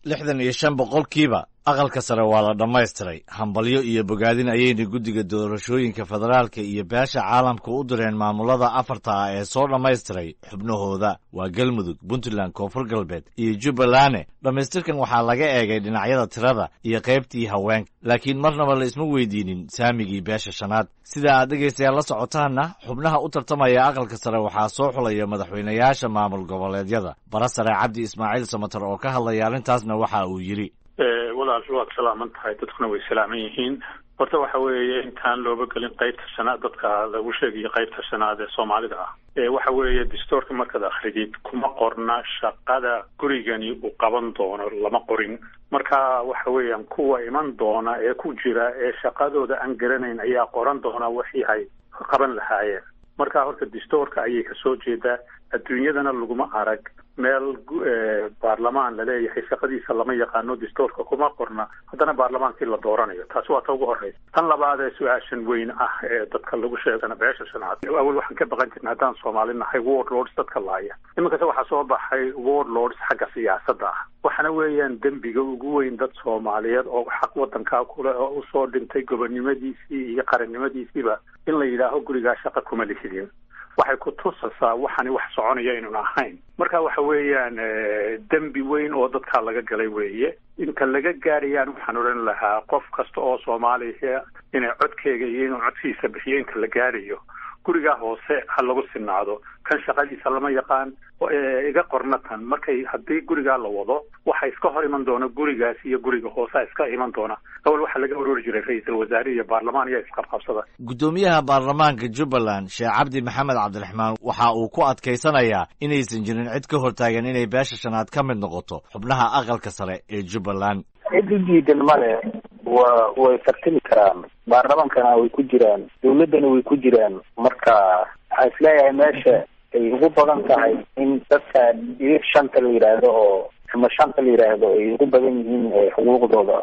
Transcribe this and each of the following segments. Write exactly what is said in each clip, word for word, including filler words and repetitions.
lixdan iyo shan boqolkiiba aqalka sare waa la dhammaystiray. Hambalyo iyo bogaadin ayayna guddiga doorashooyinka federaalka iyo beesha caalamka u direen maamulada afarta ah ee soo dhammaystiray xubnahooda. Waa Galmudug, Puntland, Koonfur Galbeed iyo Jubbaland. Dhammaystirkan waxaa laga eegay dhinacyada tirada iyo qaybtii haweenka, laakiin marnaba la isma weydiinin saamigii beesha shanaad. Sida aad dhegaystayaal la socotaanna, xubnaha u tartamaya aqalka sare waxaa soo xulaya madaxweynayaasha maamul goboleedyada. Bara sare Cabdi Ismaaciil Samatar oo ka hadlaya arrintaasna waxa uu yidhi: walaal waad salaaman tahay, dadkuna way salaaman yihiin. horta waxa weeye intaan looba gelin qaybta shanaad dadka lagu sheegayo qaybta shanaad ee Soomaalida ah ee waxa weeye dastuurka markaad akhridid kuma qorna shaqada gurigani uu qaban doono, lama qorin. marka waxa weeyaan kuwa iman doona ee ku jira ee shaqadooda aan garanayn ayaa qoran doona wixii ay qaban lahaayeen. marka horta dastuurka ayay ka soo jeedaa. adduunyadana laguma arag meel baarlamaan la leeyahay shaqadiisa lama yaqaano, dastuurka kuma qorna, haddana baarlamaankii la dooranayo. taasi waa ta ugu horreysa. tan labaad ee su-aashan weyn ah ee dadka lagu sheegana beesha shanaad, awal waxaan ka baqan jirnay haddaan Soomaali nahay warlords dadka laaya. iminkase waxaa soo baxay warlords xagga siyaasadda ah. waxaana weeyaan dembiga ugu weyn dad Soomaaliyeed oo xaq wadankaa kule oo usoo dhintay gobonnimadiisii iyo qarannimadiisiiba in la yidhaaho gurigaa shaqa kuma lihidin. waxay ku tusaysaa waxani wax soconaya inaan ahayn. marka waxa weeyaan dembi weyn oo dadka laga galay weeye. inta laga gaarayaan waxaan oran lahaa qof kasta oo Soomaali ah inay codkeega iyo inuu codkiisa bixiyo inta la gaarayo guriga hoose ha lagu sinaado. kan shaqadiisa lama yaqaan iga qornatan markay haddii guriga la wado waxa iska hor iman doona gurigaas iyo guriga hoose iska iman doona. awal waxa laga ururi jiray ra'iisul wasaare iyo baarlamaan iyo iska qabsada. gudoomiyaha baarlamaanka Jubbaland Sheekh Cabdi Maxamed Cabdiraxmaan waxa uu ku adkaysanayaa inaysan jirin cid ka hortaagan inay beesha shanaad ka mid noqoto xubnaha aqalka sare ee Jubbaland. cidiidan male waa way tartami karaan, baarlamaankana way ku jiraan, dawladana way ku jiraan. marka waxaan isleeyahay meesha ay ugu badan tahay in dadka dhir shanta la yidhaahdo oo ama shanta la yidhaahdo ay ugu badan yihiin xuquuqdooda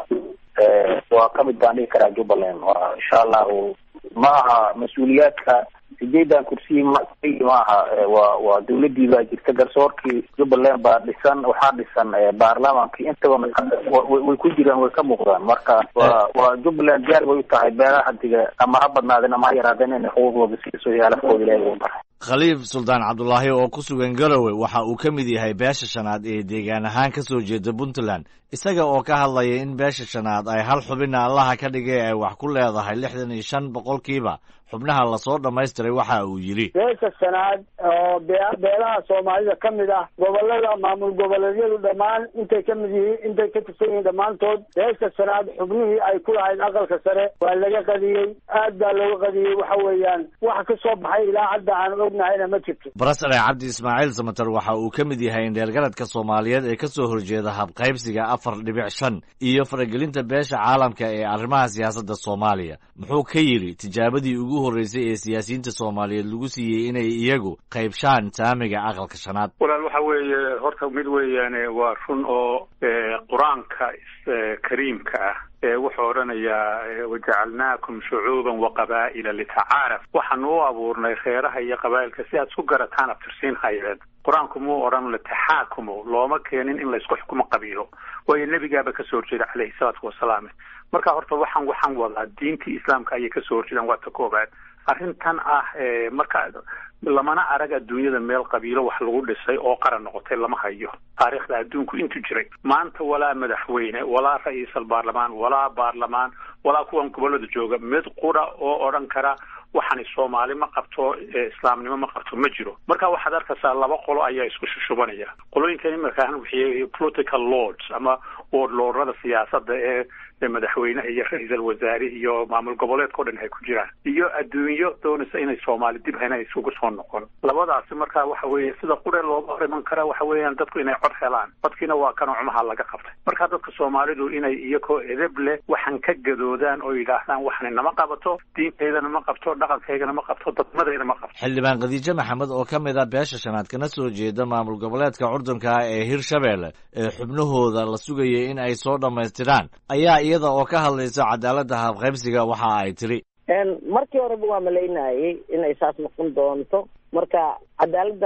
waa ka mid baan dhihi karaa Jubbaland. waa insha allahu ma aha mas-uuliyaadka sideedan kursi ma maaha waa waa dawladii baa jirta, garsoorkii Jubbaland baa dhisan, waxaa dhisan baarlamaankii intaba way ku jiraan, way ka muuqdaan. marka waa waa Jubbaland diyaar bay u tahay beelaha hadiga ama ha badnaadeen ama ha yaraadeen inay xuquuqdooda siiso yaalafkooda ilaahay u baray. Khaliif Suldaan Cabdullaahi oo ku sugan Garowe waxa uu ka mid yahay beesha shanaad ee deegaan ahaan ka soo jeeda Puntland, isaga oo ka hadlaya in beesha shanaad ay hal xubina Allaha ka dhigay ay wax ku leedahay lixdan iyo shan boqolkiiba xubnaha la soo dhammaystiray. waxa uu yidhi beesha shanaad oo beelaha Soomaalida ka mid ah gobolada maamul goboleedyadu dhammaan intay ka mid yihiin intay ka tirsan yihiin dhammaantood beesha shanaad xubnihii ay ku lahayd aqalka sare waa laga qadiyey, aad baa looga qadiyey. waxa weeyaan wax ka soo baxay ilaa hadda aan ognahayna ma jirto. Barasare Cabdi Ismaaciil Samatar waxa uu ka mid yahay indheergaradka Soomaaliyeed ee ka soo horjeeda habqaybsiga afar dhibic shan iyo faragelinta beesha caalamka ee arrimaha siyaasadda Soomaaliya. muxuu ka yidhi tijaabadii ugu horreysay ee siyaasiyiinta Soomaaliyeed lagu siiyey inay iyagu qaybshaan saamiga aqalka shanaad? walaal waxa weeye horta mid weeyaan waa run oo quraanka kariimka ah ee wuxuu oranayaa wajacalnaakum shucuuban wa qabaa'ila litacaaraf. waxaan u abuurnay reeraha iyo qabaa'ilka si aad isku garataan abtirsiin hayeen. quraanku muu odhan litaxaakumu, looma keenin in la isku xukumo qabiilo, waayo nebigaaba ka soo horjeeda calayhi salaatu wasalaam. marka horta waxaan waxaan wadaa diintii islaamka ayay ka soo horjeedaan. waa ta koobaad. arrintan ah marka lamana arag adduunyada meel qabiilo wax lagu dhisay oo qaran noqotay lama hayo taariikhda adduunku intuu jiray. maanta walaa madaxweyne walaa ra'iisul baarlamaan walaa baarlamaan walaa kuwan gobolada jooga mid qura oo odhan kara waxani Soomaali ma qabto islaamnimo ma qabto ma jiro. marka waxaad arkaysaa laba qolo ayaa isku shushubanaya. qolooyinkani markaan wixii political lords ama warlords siyaasadda ee madaxweynaha iyo ra'iisul wasaare iyo maamul goboleedka oo dhan ay ku jiraan, iyo adduunyo doonaysa inay Soomaali dib hayna isugu soo noqon. labadaasi marka waxa weeye sida qure looga horiman kara waxa weeyaan dadku inay cod helaan. codkiina waa kan cumaha laga qabtay. marka dadka Soomaalidu inay iyagoo edeb leh waxan ka gadoodaan oo yidhaahdaan waxani nama qabato, diinteedana ma qabto, dhaqankeygana ma qabto, dadnimadayna ma qabto. xildhibaan Khadiijo Maxamed oo ka mid ah beesha shanaad kana soo jeeda maamul goboleedka Curdunka ee Hirshabeelle ee xubnahooda la sugayay in ay soo dhammaystiraan ayaa iyada oo ka hadlaysa cadaaladda habqaybsiga waxa ay tiri markii horeba waa malaynayay inay saas noqon doonto. marka cadaaladda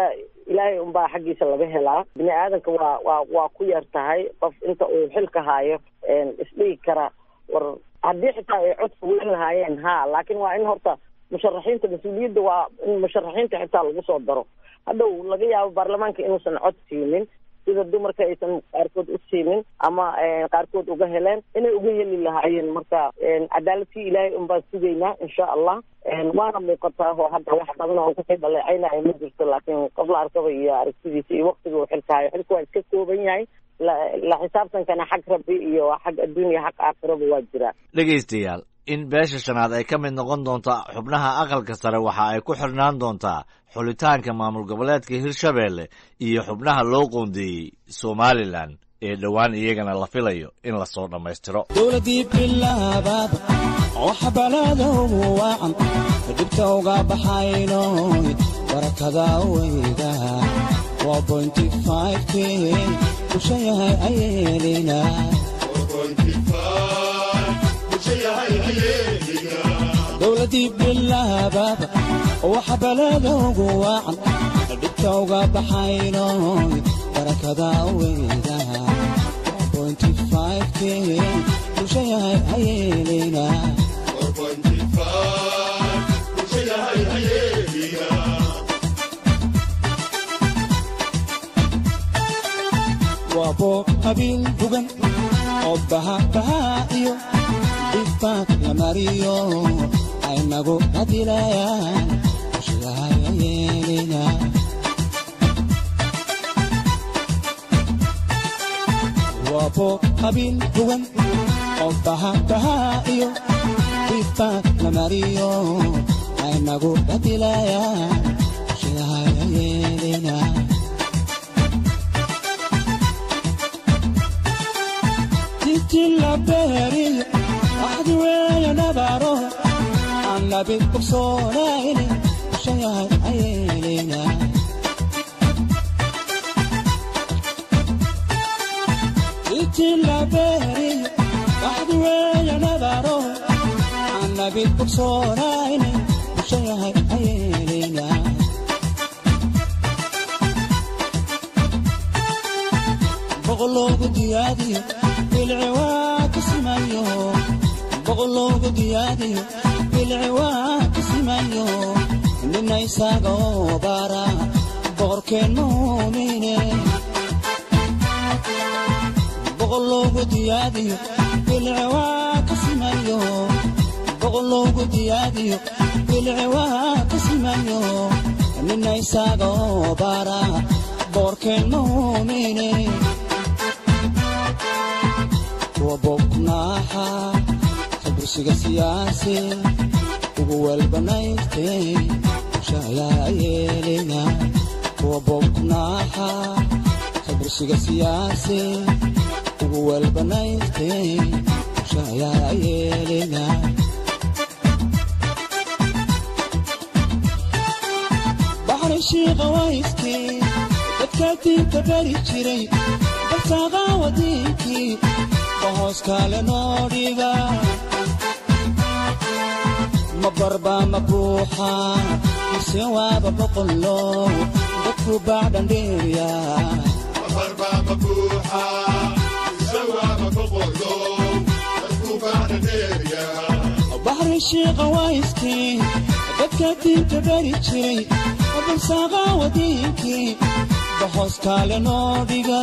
ilaahay unbaa xaggiisa laga helaa bini aadanka waa waa waa ku yar tahay qof inta uu xilka haayo isdhigi kara war haddii xitaa ay cod fuulin lahaayeen ha laakiin waa in horta musharaxiinta mas-uuliyadda waa in musharaxiinta xitaa lagu soo daro hadhow laga yaabo baarlamaanka inuusan cod siinin sida dumarka aysan qaarkood u siinin ama qaarkood uga heleen inay uga heli lahaayeen marka cadaaladkii ilaahay unbaa sugaynaa insha allah waana muuqataa oo hadda wax badan oo kusii dhaleecaynaya ma jirto laakiin qof la arkaba iyo aragtidiisa iyo waqtiga uu xilkaayo xilka waa iska kooban yahay la xisaabtankana xag rabbi iyo xag adduunya xag aakhiraba waa jiraa dhegaystayaal in beesha shanaad ay ka mid noqon doonto xubnaha aqalka sare waxa ay ku xirnaan doontaa xulitaanka maamul goboleedka Hirshabeelle iyo xubnaha loo qoondeeyey Somaliland ee dhawaan iyagana la filayo in la soo dhammaystiro dawladii bilaabad oo xabalada waan dibta uga baxayno barakada weyda waa point five k ushayahay ayelina dawladii bilaabad oo xabalada waan dibta uga baxayno barakada weyda point five k ushayahay ayelina point five ushayahay ayelina wabo qabil bugan oo baha baha iyo difaq la mariyo ay nagu hadilayaan ushayahay ayelina wabo qabil bugan oo baha baha iyo difaq la mariyo ay nagu hadilayaan ushayahay ayelina tilla beri ahdiweya nabaro annabi kusoolayni ushayahay ayelina tilla beri ahdiweya nabaro annabi kusoolayni ushayahay ayelina boqologu diyaadiyo بالعواك سمايو بغلوك دياديو بالعواك سمايو لنا يساقو بارا بغركين مؤمنين بغلوك دياديو بالعواك سمايو بغلوك دياديو بالعواك سمايو لنا يساقو بارا بغركين مؤمنين وبقناها خبرشك سياسي وقوال بنايتي وشايا يلينا وبقناها خبرشك سياسي وقوال بنايتي وشايا يلينا بحر الشيخ وايستي بكاتي تباري جري بساغا وديكي بهوس كالي نوريغا مبربا مبوحا يسوى ببقلو دكو بعد نديريا مبربا مبوحا يسوى ببقلو دكو بعد نديريا بحر الشيخ وايسكي دكاتي تباري جري بساغا وديكي بهوس كالي نوريغا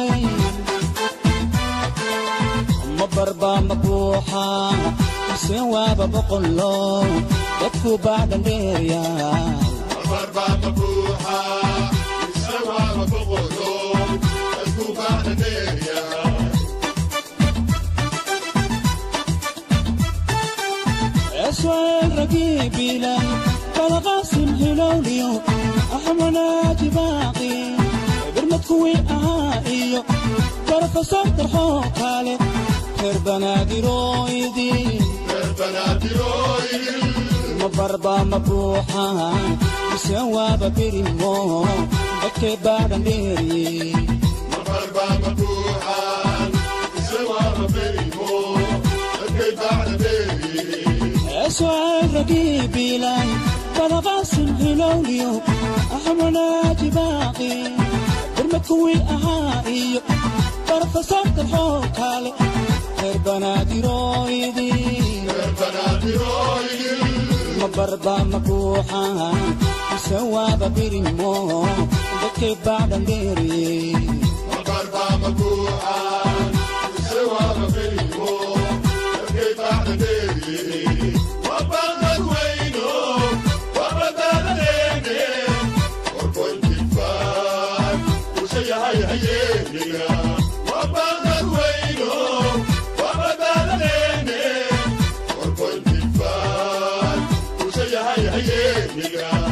مبربا مبوحا يسوى ببقلو دكو بعد نديريا مبربا مبوحا يسوى ببقلو دكو بعد نديريا اسوى الرقيب لي بلغاسم هلوليو احمناجي باقي برمتكوي اهائيو برفصل ترحوكالي خير بنادرويدي خير بنادرويدي مبربا مبوحا يسوى ببريمو بكي بعد نديري مبربا مبوحا يسوى ببريمو بكي بعد نديري اسوى الرقيب لي بلغاسم هلوليو أحمنا جباقي برمكوي أهائي برفصل الحوك علي غير بنادي رويدي غير بنادي رويدي مبربا مكوحان سوابا بيرمو بكي بعد نديري مبربا مكوحان سوابا بيرمو بكي بعد نديري وبلغ وينو وبدل ليني وكنت فاك وشي هاي هيني وبلغ وينو وبدل ليني وكنت فاك وشي هاي هيني